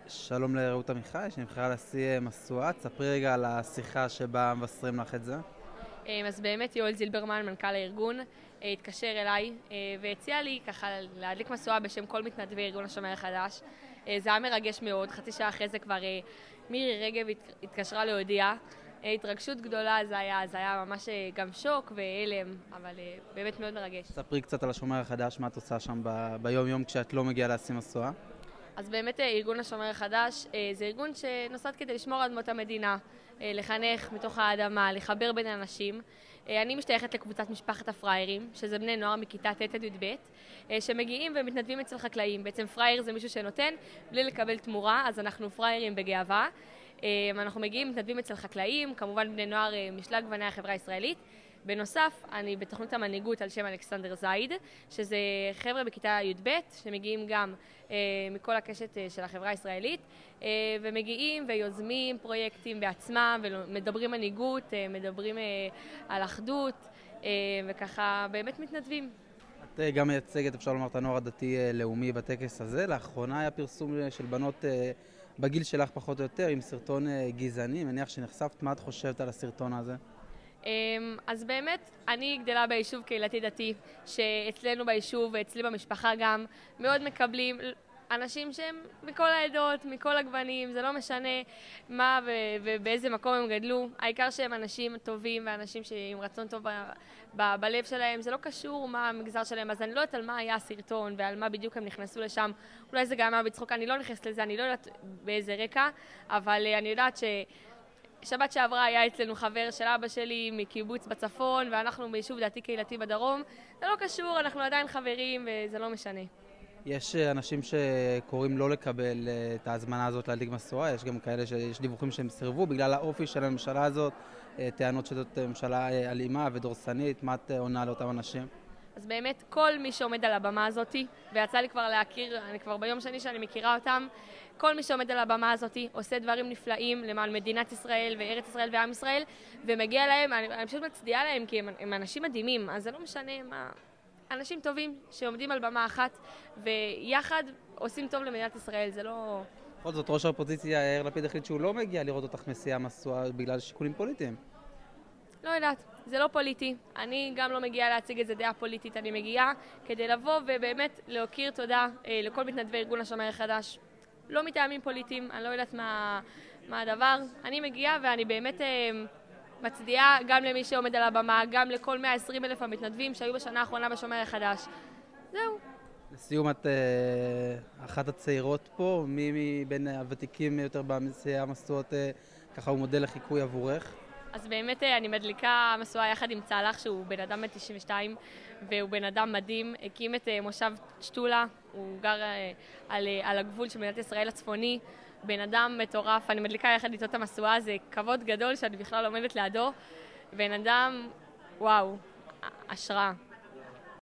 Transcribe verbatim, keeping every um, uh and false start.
שלום לרעות עמיחי, שנבחרה לשיא משואה. תספרי רגע על השיחה שבה מבשרים לך את זה. אז באמת יואל זילברמן, מנכ"ל הארגון, התקשר אליי והציע לי ככה להדליק משואה בשם כל מתנדבי ארגון השומר החדש. זה היה מרגש מאוד, חצי שעה אחרי זה כבר מירי רגב התקשרה להודיע. התרגשות גדולה זה היה, זה היה ממש גם שוק והלם, אבל באמת מאוד מרגש. תספרי קצת על השומר החדש, מה את עושה שם ב- ביום יום כשאת לא מגיעה לשיא משואה. אז באמת ארגון השומר החדש זה ארגון שנוסד כדי לשמור על אדמות המדינה, לחנך מתוך האדמה, לחבר בין אנשים. אני משתייכת לקבוצת משפחת הפריירים, שזה בני נוער מכיתה ט' עד י"ב, שמגיעים ומתנדבים אצל חקלאים. בעצם פרייר זה מישהו שנותן בלי לקבל תמורה, אז אנחנו פריירים בגאווה. אנחנו מגיעים, מתנדבים אצל חקלאים, כמובן בני נוער משלל גווני החברה הישראלית. בנוסף, אני בתוכנית המנהיגות על שם אלכסנדר זייד, שזה חבר'ה בכיתה י"ב, שמגיעים גם אה, מכל הקשת אה, של החברה הישראלית, אה, ומגיעים ויוזמים פרויקטים בעצמם, ומדברים מנהיגות, אה, מדברים אה, על אחדות, אה, וככה באמת מתנדבים. את אה, גם מייצגת, אפשר לומר, את הנוער הדתי-לאומי בטקס הזה. לאחרונה היה פרסום של בנות אה, בגיל שלך פחות או יותר, עם סרטון אה, גזעני. מניח שנחשפת, מה את חושבת על הסרטון הזה? אז באמת, אני גדלה ביישוב קהילתי דתי, שאצלנו ביישוב ואצלי במשפחה גם מאוד מקבלים אנשים שהם מכל העדות, מכל הגוונים, זה לא משנה מה ו- ובאיזה מקום הם גדלו, העיקר שהם אנשים טובים ואנשים עם רצון טוב ב- ב- בלב שלהם, זה לא קשור מה המגזר שלהם, אז אני לא יודעת על מה היה הסרטון ועל מה בדיוק הם נכנסו לשם, אולי זה גם היה בצחוק, אני לא נכנסת לזה, אני לא יודעת באיזה רקע, אבל אני יודעת ש... שבת שעברה היה אצלנו חבר של אבא שלי מקיבוץ בצפון, ואנחנו ביישוב דתי קהילתי בדרום. זה לא קשור, אנחנו עדיין חברים וזה לא משנה. יש אנשים שקוראים לא לקבל את ההזמנה הזאת להדליק משואה, יש גם כאלה שיש דיווחים שהם סירבו בגלל האופי של הממשלה הזאת, טענות שזאת ממשלה אלימה ודורסנית. מה את עונה לאותם אנשים? אז באמת כל מי שעומד על הבמה הזאת, ויצא לי כבר להכיר, אני כבר ביום שני שאני מכירה אותם, כל מי שעומד על הבמה הזאת עושה דברים נפלאים למען מדינת ישראל וארץ ישראל ועם ישראל, ומגיע להם, אני, אני פשוט מצדיעה להם כי הם, הם אנשים מדהימים, אז זה לא משנה מה... אנשים טובים שעומדים על במה אחת ויחד עושים טוב למדינת ישראל, זה לא... בכל זאת, ראש האופוזיציה יאיר לפיד החליט שהוא לא מגיע לראות אותך מסיעה משואה בגלל שיקולים פוליטיים. לא יודעת, זה לא פוליטי. אני גם לא מגיעה להציג איזה דעה פוליטית, אני מגיעה כדי לבוא ובאמת להוקיר תודה אה, לכל מתנדבי ארגון השומר החדש. לא מטעמים פוליטיים, אני לא יודעת מה, מה הדבר. אני מגיעה ואני באמת אה, מצדיעה גם למי שעומד על הבמה, גם לכל מאה ועשרים אלף המתנדבים שהיו בשנה האחרונה בשומר החדש. זהו. לסיום, את uh, אחת הצעירות פה, מי מבין הוותיקים יותר במסיעה המשואות uh, ככה הוא מודל לחיקוי עבורך? אז באמת אני מדליקה משואה יחד עם צהלך שהוא בן אדם בן תשעים ושתיים והוא בן אדם מדהים, הקים את מושב שטולה, הוא גר על, על הגבול של מדינת ישראל הצפוני, בן אדם מטורף, אני מדליקה יחד איתו את המשואה, זה כבוד גדול שאני בכלל עומדת לידו, בן אדם, וואו, השראה.